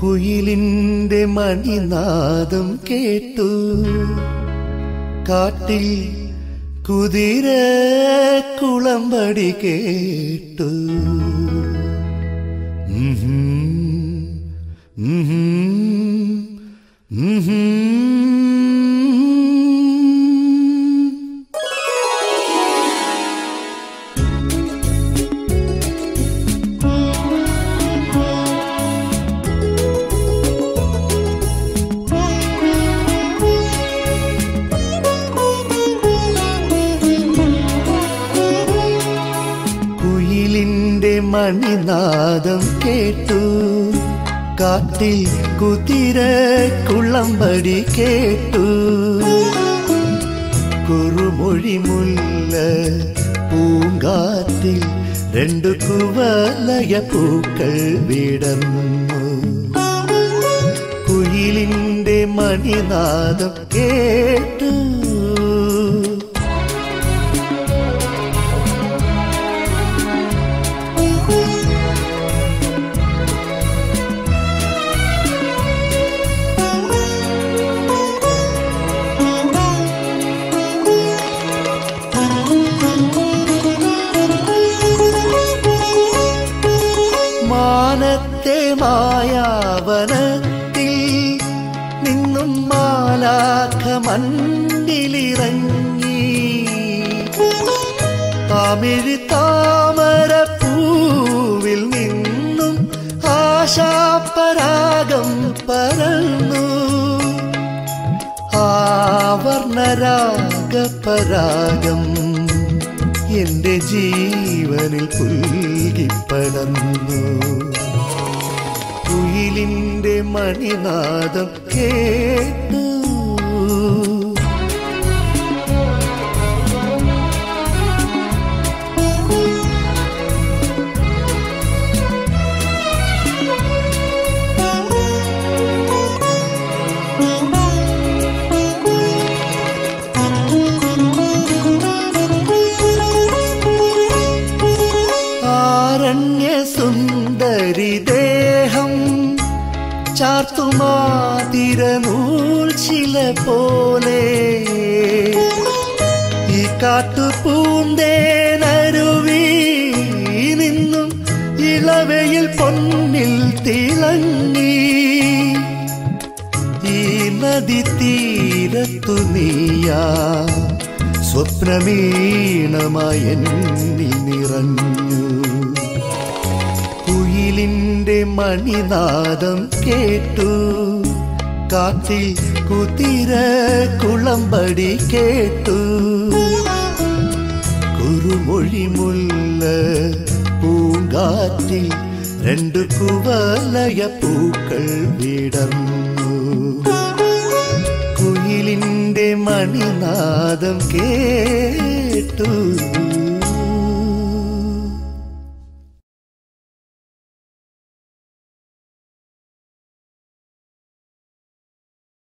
കുയിലിന്റെ മണിനാദം കേട്ടു, കാട്ടിൽ കുതിര കുളമ്പടി കേട്ടു. കുയിലിന്റെ മണിനാദം കേട്ടു, കാട്ടിൽ കുതിര കുളമ്പടി കേട്ടു. കുറുമൊഴി മുല്ല പൂങ്കാറ്റിൽ രണ്ടു കുവലയ പൂക്കൾ വിടർന്നു. കുയിലിന്റെ മണിനാദം കേട്ടു. മാനത്തെ മായാവനത്തിൽ നിന്നും മാലാഖ മണ്ണിലിറങ്ങി, തമിഴ് താമരപ്പൂവിൽ നിന്നും ആശാപരാഗം പരന്നു. ആവർണരാഗപരാഗം എന്റെ ജീവനിൽ പുൽകിപ്പടർന്നു. കുയിലിന്റെ മണിനാദം കേട്ടു. സുന്ദരി ദേഹം ചാർത്തുമാതിരനൂൽ ശില പോലെ, ഈ കാട്ടുപൂന്തേനരുവി നിന്നും ഇളവയിൽ പൊന്നിൽ തിളങ്ങി. ഈ നദി തീരത്തു നീയാ സ്വപ്നമീണമായി എന്നിൽ നിറഞ്ഞു. കുയിലിന്റെ മണിനാദം കേട്ടു, കാട്ടിൽ കുതിര കുളമ്പടി കേട്ടു. കുറുമൊഴി മുല്ല പൂങ്കാറ്റിൽ രണ്ടു കുവലയ പൂക്കൾ വിടർന്നു. കുയിലിന്റെ മണിനാദം കേട്ടു.